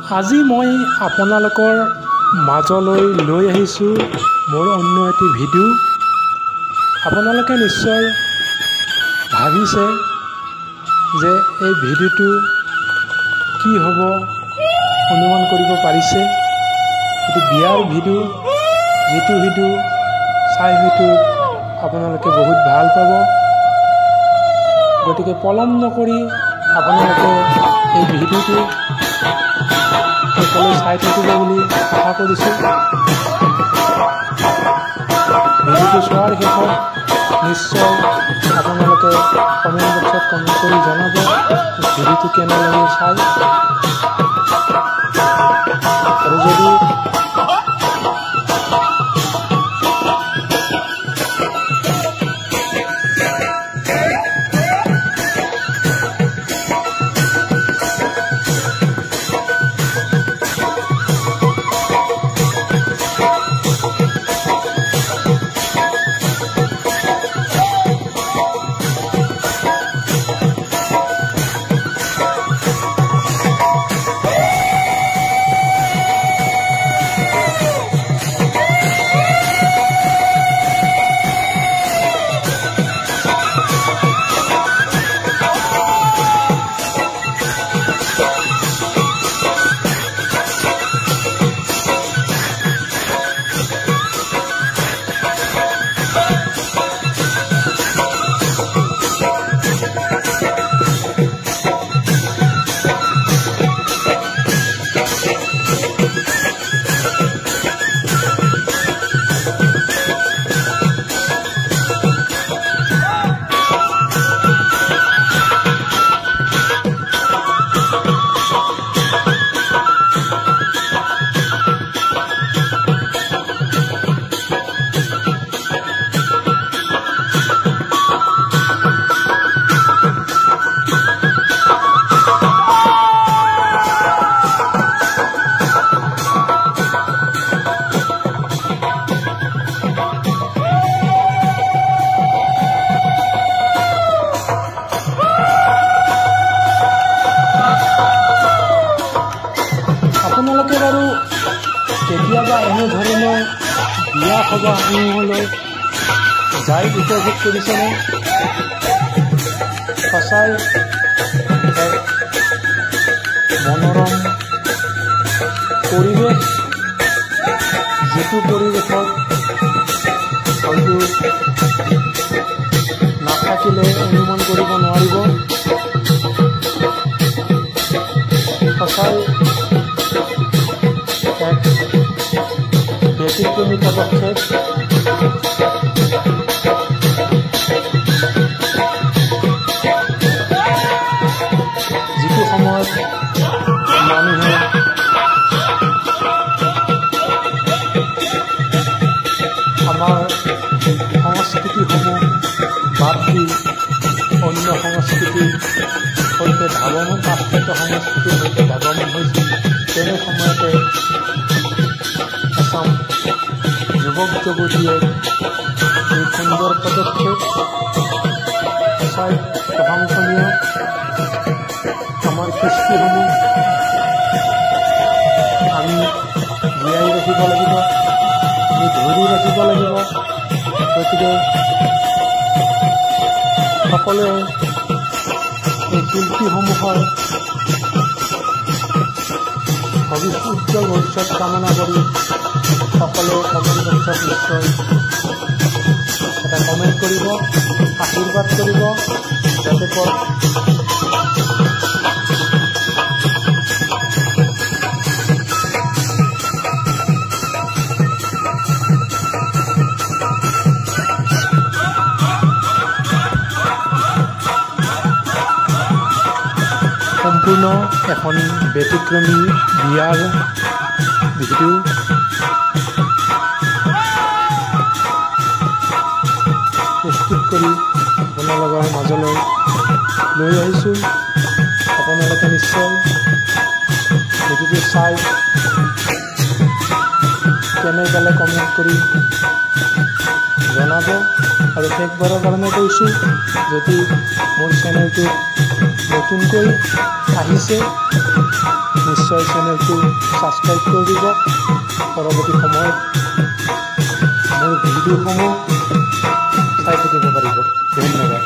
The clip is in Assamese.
আজি মই আপোনালোকৰ মাজলৈ লৈ আহিছোঁ মোৰ অন্য এটি ভিডিঅ'। আপোনালোকে নিশ্চয় ভাবিছে যে এই ভিডিঅ'টো কি হ'ব, অনুমান কৰিব পাৰিছে। এটি বিয়াৰ ভিডিঅ', যিটো ভিডিঅ' চাই হয়তো আপোনালোকে বহুত ভাল পাব। গতিকে পলম নকৰি আপোনালোকে এই ভিডিঅ'টো সকলোৱে চাই থাকিব বুলি আশা কৰিছোঁ। ভিডিঅ'টো চোৱাৰ শেষত নিশ্চয় আপোনালোকে কমেণ্ট বক্সত কমেণ্ট কৰি জনাব ভিডিঅ'টো কেনে লাগে চাই। আৰু যদি আপোনালোকে বাৰু কেতিয়াবা এনেধৰণৰ বিয়া সবাহসমূহলৈ যাই উপভোগ কৰিছেনে? সঁচাই এক মনোৰম পৰিৱেশ, যিটো পৰিৱেশত হয়তো নাথাকিলে অনুমান কৰিব নোৱাৰিব। সঁচাই এক ব্যতিক্ৰমী পদক্ষেপ। যিটো সময়ত মানুহে আমাৰ সংস্কৃতিসমূহ বাদ দি অন্য সংস্কৃতিৰ সৈতে পাশ্চাত্য সংস্কৃতিৰ সৈতে ধাৱমান হৈছিল, তেনে সময়তে এচাম যুৱক যুৱতীয়ে এই সুন্দৰ পদক্ষেপ সঁচাই প্ৰশংসনীয়। আমাৰ কৃষ্টিসমূহ আমি জীয়াই ৰাখিব লাগিব, আমি ধৰি ৰাখিব লাগিব। গতিকে সকলোৱে এই শিল্পীসমূহৰ উজ্জ্বল ভৱিষ্যত কামনা কৰি সকলোৱে কমেণ্ট বক্সত নিশ্চয় এটা কমেণ্ট কৰিব, আশীৰ্বাদ কৰিব, যাতে সম্পূৰ্ণ এখন ব্যতিক্ৰমী বিয়াৰ ভিডিঅ' প্ৰস্তুত কৰি আপোনালোকৰ মাজলৈ লৈ আহিছোঁ। আপোনালোকে নিশ্চয় ভিডিঅ'টো চাই কেনে পালে কমেণ্ট কৰি জনাব। আৰু শেষবাৰৰ কাৰণে কৈছোঁ, যদি মোৰ চেনেলটোত নতুনকৈ আহিছে নিশ্চয় চেনেলটো ছাবস্ক্ৰাইব কৰি দিব। পৰৱৰ্তী সময়ত মোৰ ভিডিঅ'সমূহ চাই থাকিব পাৰিব। ধন্যবাদ।